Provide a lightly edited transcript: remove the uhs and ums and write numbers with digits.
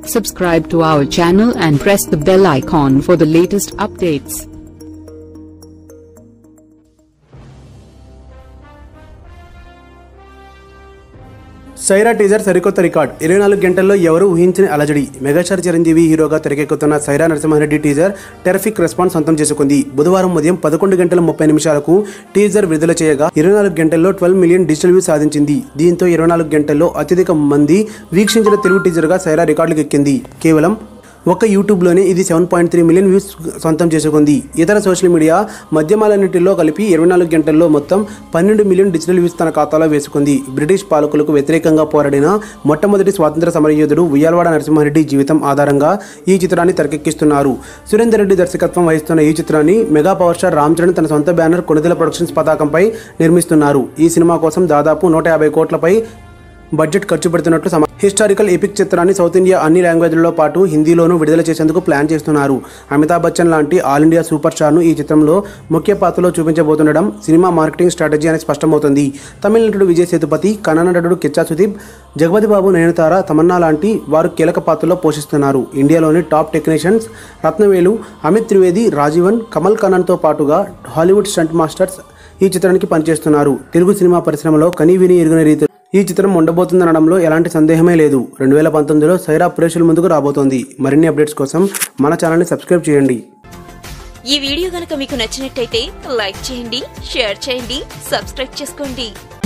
Subscribe to our channel and press the bell icon for the latest updates. Syeraateaser సరికొత్త record 24 గంటల్లో ఎవరు ఊహించని అలజడి మెగాస్టార్ చిరంజీవి హీరోగా తెరకెక్కుతున్న Sye Raa Narasimha Reddy teaser terrific response సొంతం చేసుకుంది. బుధవారం ఉదయం 11 గంటల 30 నిమిషాలకు టీజర్ విడుదల చేయగా 24 గంటల్లో 12 మిలియన్ డిజిటల్ వ్యూస్ సాధించింది. దీంతో 24 గంటల్లో అత్యధిక మంది వీక్షించిన తెలుగు టీజర్గా సై రా రికార్డులకు ఎక్కింది. కేవలం ఒక్క యూట్యూబ్లోనే ఇది 7.3 మిలియన్ వ్యూస్ సొంతం చేసుకుంది. ఇతర సోషల్ మీడియా మాధ్యమాలన్నింటిలో కలిపి 24 గంటల్లో మొత్తం 12 మిలియన్ డిజిటల్ వ్యూస్ తన ఖాతాలో వేసుకుంది. బ్రిటిష్ పాలకులకు వ్యతిరేకంగా పోరాడిన మొట్టమొదటి స్వాతంత్ర సమరయోధుడు ఉయ్యాలవాడ నరసింహారెడ్డి జీవితం ఆధారంగా ఈ చిత్రాన్ని తెరకెక్కిస్తున్నారు. సురేందర్ రెడ్డి దర్శకత్వం వహిస్తున్న ఈ చిత్రాన్ని mega power star Ram Charan తన సొంత బ్యానర్ కొణిదెల ప్రొడక్షన్స్ పతాకంపై నిర్మిస్తున్నారు. ఈ సినిమా కోసం దాదాపు 150 కోట్లపై బడ్జెట్ ఖర్చు పెడుతున్నట్లు హిస్టారికల్ ఎపిక్ చిత్రాన్ని సౌత్ ఇండియా అన్ని లాంగ్వేజ్లలో పాటు హిందీలోనూ విడుదల చేసేందుకు ప్లాన్ చేస్తున్నారు. అమితాబ్ బచ్చన్ లాంటి ఆల్ ఇండియా సూపర్ స్టార్ను ఈ చిత్రంలో ముఖ్య పాత్రలో చూపించబోతుండడం సినిమా మార్కెటింగ్ స్ట్రాటజీ అని స్పష్టమవుతుంది. తమిళ నటుడు విజయ్ సేతుపతి, కన్నడ నటుడు కిచ్చా సుదీప్, జగపతి బాబు, నయనతార, తమన్నా లాంటి వారు కీలక పాత్రలో పోషిస్తున్నారు. ఇండియాలోని టాప్ టెక్నీషియన్స్ రత్నవేలు, అమిత్ త్రివేది, రాజీవన్, కమల్ కన్నన్తో పాటుగా హాలీవుడ్ స్టంట్ మాస్టర్స్ ఈ చిత్రానికి పనిచేస్తున్నారు. తెలుగు సినిమా పరిశ్రమలో కనీవిని ఎరుగని రీతి ఈ చిత్రం ఉండబోతుందనడంలో ఎలాంటి సందేహమే లేదు. 2019లో సై రా ప్రేక్షకుల ముందుకు రాబోతోంది. మరిన్ని అప్డేట్స్ కోసం మన ఛానల్ని సబ్స్క్రైబ్ చేయండి. ఈ వీడియో గనుక మీకు నచ్చినట్టయితే లైక్ చేయండి, షేర్ చేయండి, సబ్స్క్రైబ్ చేసుకోండి.